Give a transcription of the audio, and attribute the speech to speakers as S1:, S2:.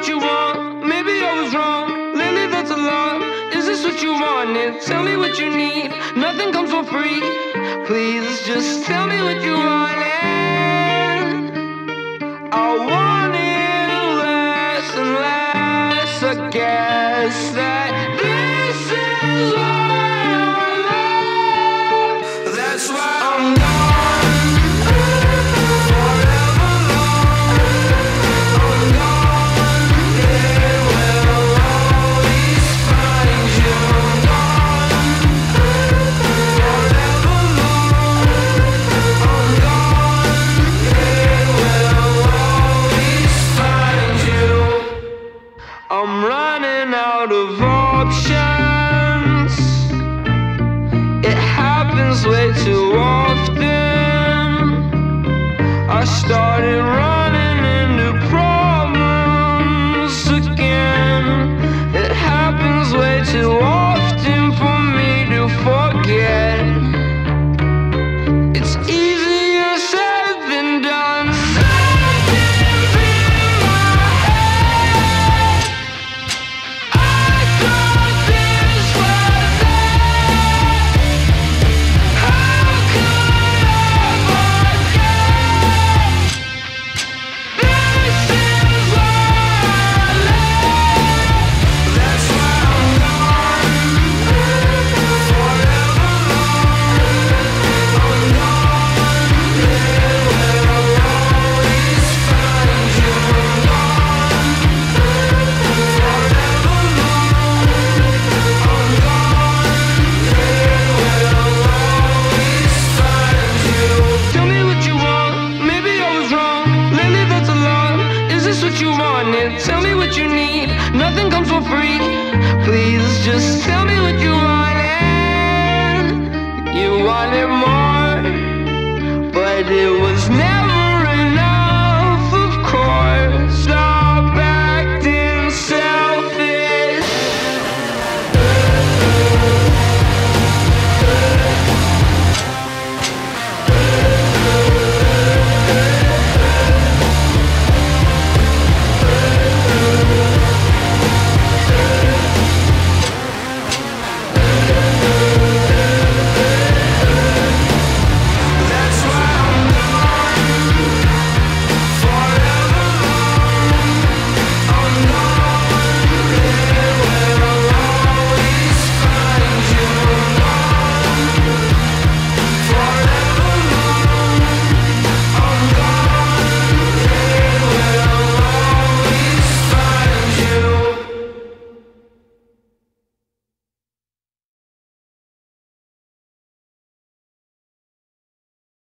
S1: what you want. Maybe I was wrong. Lately that's a lot. Is this what you wanted? Tell me what you need. Nothing comes for free. Please just tell me what you wanted. I want it less and less. I guess that this is why I'm alive. That's why I'm gone forever long. I'm gone, they will always find you. I'm gone forever long. I'm gone, they will always find you. I'm running out of options. It happens way too often. I started running into problems again. It happens way too often for me to forget. It's easier said than done. Something's in my head. I thought this was it. How could I forget? This is why I live. That's why I'm gone forever long. I'm gone, they will always find you. I'm gone forever long. I'm gone, they will always find you. Tell me what you want. Maybe I was wrong. Lately that's a lot. Is this what you wanted? Tell me what you need. Nothing comes for free. Please just tell me what you wanted. You wanted more, but it was never